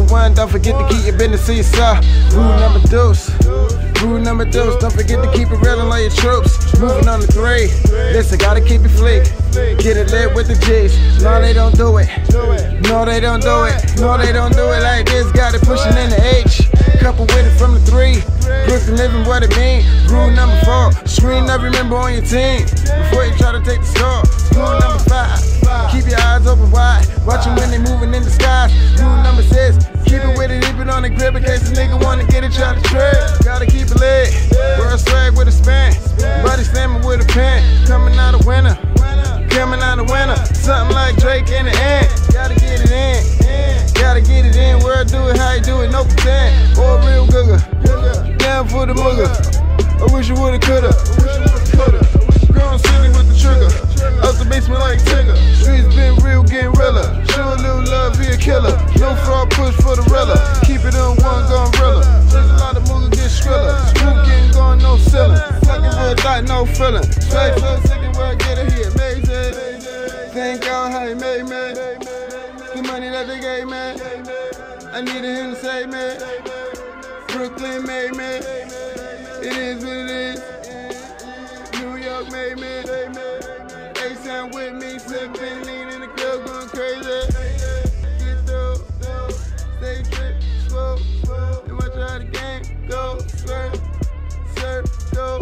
one, don't forget to keep your business to yourself. Rule number deuce. Rule number deuce, don't forget to keep it real and love your troops. Moving on to 3. Listen, gotta keep it flick. Get it lit with the G's. No, they don't do it. No, they don't do it. No, they don't do it like this. Got it pushing in the H. Couple with it from the 3. Brooklyn living what it mean. Rule number 4. Screen every member on your team before you try to take the score. Rule number 5. Keep your eyes open wide. Watch them when they moving in the skies. Rule number 6. Keep it with it, keep it on the grip in case a nigga wanna get it, try to trip. Gotta keep it lit. World swag with a span. Body slamming with a pen. Coming out a winner. Coming out a winner. Something like Drake in the end. Gotta get it in. Gotta get it in. Where I do it, how you do it, no pretend. Or a real googer. Down for the mugger. I wish you would've, coulda. Grown city with the trigger. Out the basement like Tigger. Streets been real, getting realer. Show a little love, be a killer. No fraud, push for the rella. Keep it on one, gun rilla. There's a lot of moves get skriller. Screw getting gone, no ceiling. Fucking for a thought, no feeling. Straight so sick and where I get it here. Amazing. Thank God how he made me. The money that they gave me. I needed him to save me. Brooklyn made me. It is what it is. New York made me. A-Sound with me, sipping, lean in the club, going crazy. Get through, stay trip, slow, and watch how the game go. Swerve, surf, go.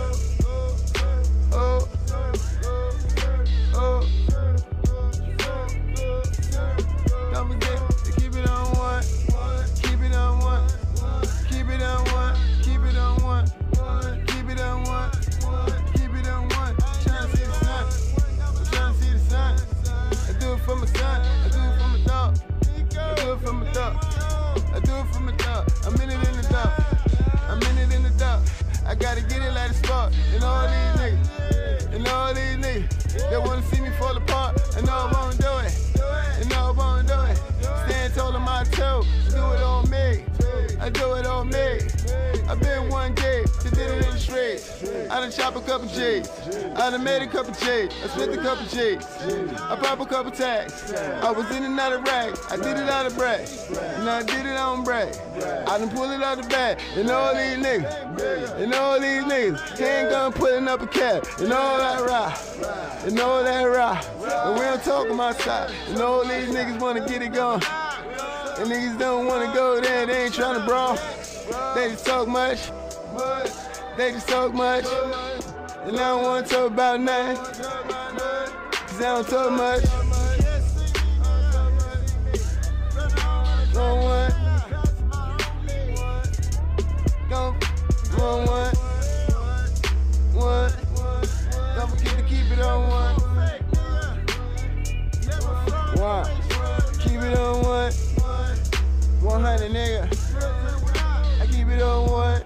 Oh, oh. Don't forget to keep it on one. Keep it on one. Keep it on one. Keep it on one. Keep it on one. Keep it on one. Trying to see the sun. I'm trying to see the sun. I do it for my son. I do it for my dog. I do it for my dog. I do it for my dog. I'm in it in the dark. I'm in it in the dark. I gotta get it like a spark. And all these niggas. And all these niggas. They wanna see me fall apart. I know I won't do it. I know I won't do it. Stand tall on my toe. Do it on me. I do it on me. I been 1K, just did it in the streets. I done chop a couple G's. I done made a couple G's. I spent a couple G's. I pop a couple tags. I was in and out of rag. I did it out of brag. And I did it on brag. I done pull it out the bag. And all these niggas. And all these niggas. Handgun putting up a cap. And all that rock. And all that rock. And we don't talk on my side. And all these niggas wanna get it going. And niggas don't wanna go there, they ain't tryna brawl. They just talk much. They just talk much. And I don't wanna talk about nothing. Cause I don't talk much. Don't want. Don't want. One. Don't forget to keep it on one. One. Keep it on one. 100 nigga. I keep it on one.